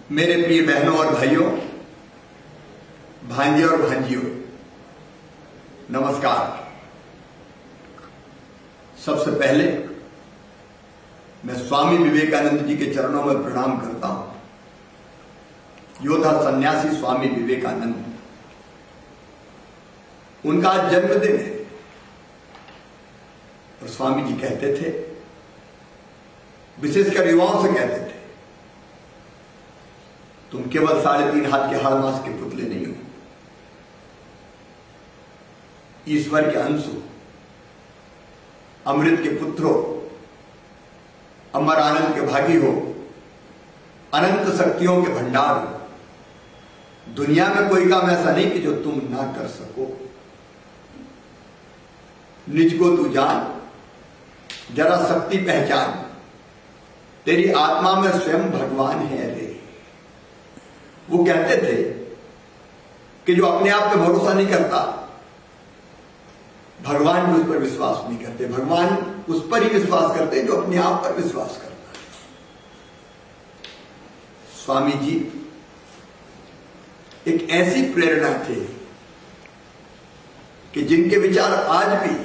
मेरे प्रिय बहनों और भाइयों, भांजे और भांजियों, नमस्कार। सबसे पहले मैं स्वामी विवेकानंद जी के चरणों में प्रणाम करता हूं। योद्धा सन्यासी स्वामी विवेकानंद, उनका आज जन्मदिन है और स्वामी जी कहते थे, विशेषकर युवाओं से कहते थे, तुम केवल 3.5 हाथ के हाड़ मास के पुतले नहीं हो, ईश्वर के अंश हो, अमृत के पुत्र हो, अमर आनंद के भागी हो, अनंत शक्तियों के भंडार हो। दुनिया में कोई काम ऐसा नहीं कि जो तुम ना कर सको। निज को तू जान, जरा शक्ति पहचान, तेरी आत्मा में स्वयं भगवान है रे। वो कहते थे कि जो अपने आप पे भरोसा नहीं करता, भगवान भी उस पर विश्वास नहीं करते। भगवान उस पर ही विश्वास करते जो अपने आप पर विश्वास करता है। स्वामी जी एक ऐसी प्रेरणा थे कि जिनके विचार आज भी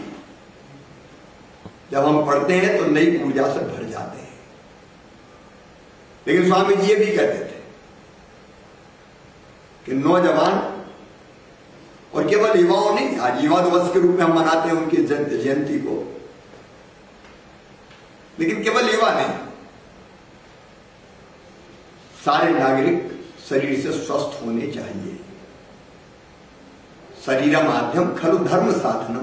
जब हम पढ़ते हैं तो नई ऊर्जा से भर जाते हैं। लेकिन स्वामी जी ये भी कहते थे कि नौजवान और केवल युवाओं नहीं, आज युवा दिवस के रूप में हम मनाते हैं उनकी जयंती को, लेकिन केवल युवा नहीं, सारे नागरिक शरीर से स्वस्थ होने चाहिए। शरीरम आद्यम खलु धर्म साधनम,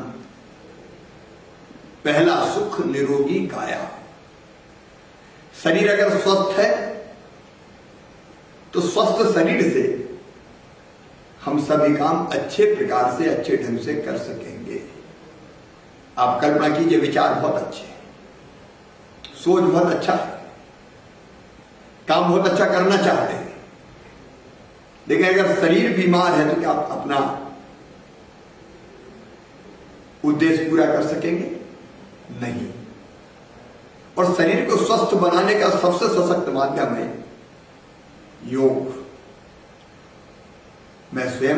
पहला सुख निरोगी काया। शरीर अगर स्वस्थ है तो स्वस्थ शरीर से हम सभी काम अच्छे प्रकार से, अच्छे ढंग से कर सकेंगे। आप कल्पना कीजिए, विचार बहुत अच्छे हैं, सोच बहुत अच्छा है, काम बहुत अच्छा करना चाहते हैं, लेकिन अगर शरीर बीमार है तो क्या आप अपना उद्देश्य पूरा कर सकेंगे? नहीं। और शरीर को स्वस्थ बनाने का सबसे सशक्त माध्यम है योग। मैं स्वयं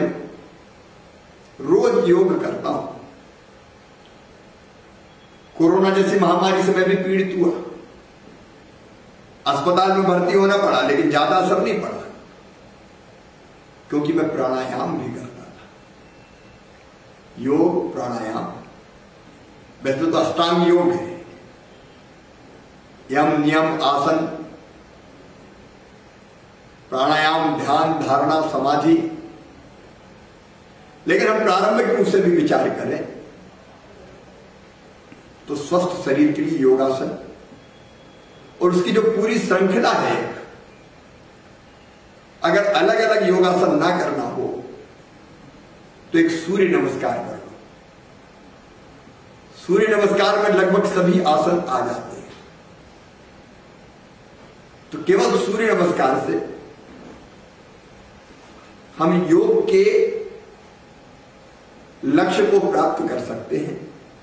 रोज योग करता हूं। कोरोना जैसी महामारी से मैं भी पीड़ित हुआ, अस्पताल में भर्ती होना पड़ा, लेकिन ज्यादा असर नहीं पड़ा क्योंकि मैं प्राणायाम भी करता था। योग प्राणायाम वैसे तो अष्टांग योग है, यम नियम आसन प्राणायाम ध्यान धारणा समाधि, लेकिन हम प्रारंभिक रूप से भी विचार करें तो स्वस्थ शरीर के लिए योगासन और उसकी जो पूरी श्रृंखला है, अगर अलग अलग योगासन ना करना हो तो एक सूर्य नमस्कार कर लो। सूर्य नमस्कार में लगभग सभी आसन आ जाते हैं। तो केवल सूर्य नमस्कार से हम योग के लक्ष्य को प्राप्त कर सकते हैं।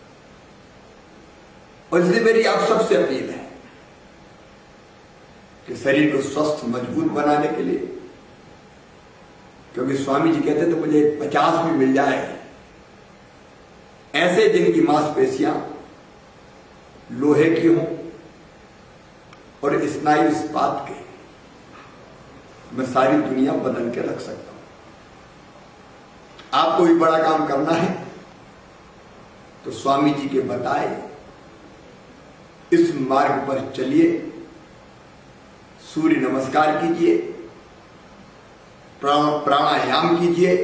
और इसलिए मेरी आप सबसे अपील है कि शरीर को स्वस्थ मजबूत बनाने के लिए, क्योंकि स्वामी जी कहते थे मुझे 50 भी मिल जाए ऐसे जिनकी मांसपेशियां लोहे की हों और स्नायु इस्पात के, मैं सारी दुनिया बदल के रख सकता हूं। आपको भी बड़ा काम करना है तो स्वामी जी के बताए इस मार्ग पर चलिए। सूर्य नमस्कार कीजिए, प्राणायाम कीजिए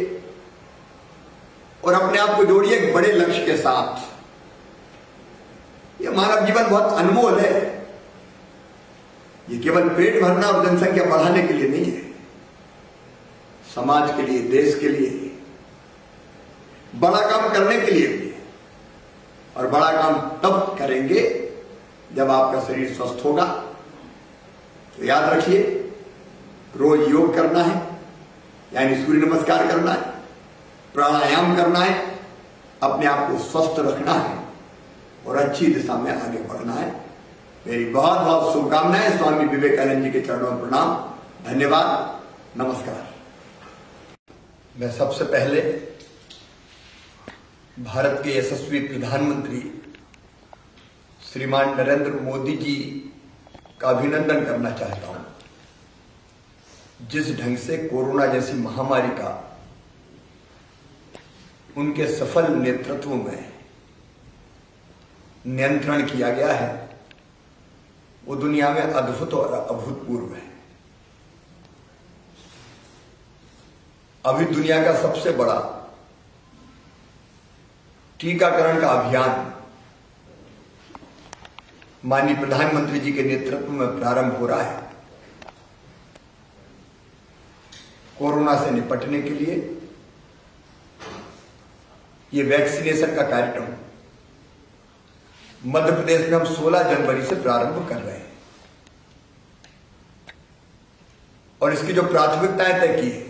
और अपने आप को जोड़िए एक बड़े लक्ष्य के साथ। यह मानव जीवन बहुत अनमोल है। ये केवल पेट भरना और जनसंख्या बढ़ाने के लिए नहीं है, समाज के लिए, देश के लिए, बड़ा काम करने के लिए भी है। और बड़ा काम तब करेंगे जब आपका शरीर स्वस्थ होगा। तो याद रखिए, रोज योग करना है, यानी सूर्य नमस्कार करना है, प्राणायाम करना है, अपने आप को स्वस्थ रखना है और अच्छी दिशा में आगे बढ़ना है। मेरी बहुत बहुत शुभकामनाएं। स्वामी विवेकानंद जी के चरणों में प्रणाम। धन्यवाद, नमस्कार। मैं सबसे पहले भारत के यशस्वी प्रधानमंत्री श्रीमान नरेंद्र मोदी जी का अभिनंदन करना चाहता हूं। जिस ढंग से कोरोना जैसी महामारी का उनके सफल नेतृत्व में नियंत्रण किया गया है, वो दुनिया में अद्भुत और अभूतपूर्व है। अभी दुनिया का सबसे बड़ा टीकाकरण का अभियान माननीय प्रधानमंत्री जी के नेतृत्व में प्रारंभ हो रहा है। कोरोना से निपटने के लिए ये वैक्सीनेशन का कार्यक्रम मध्य प्रदेश में हम 16 जनवरी से प्रारंभ कर रहे हैं और इसकी जो प्राथमिकताएं तय की है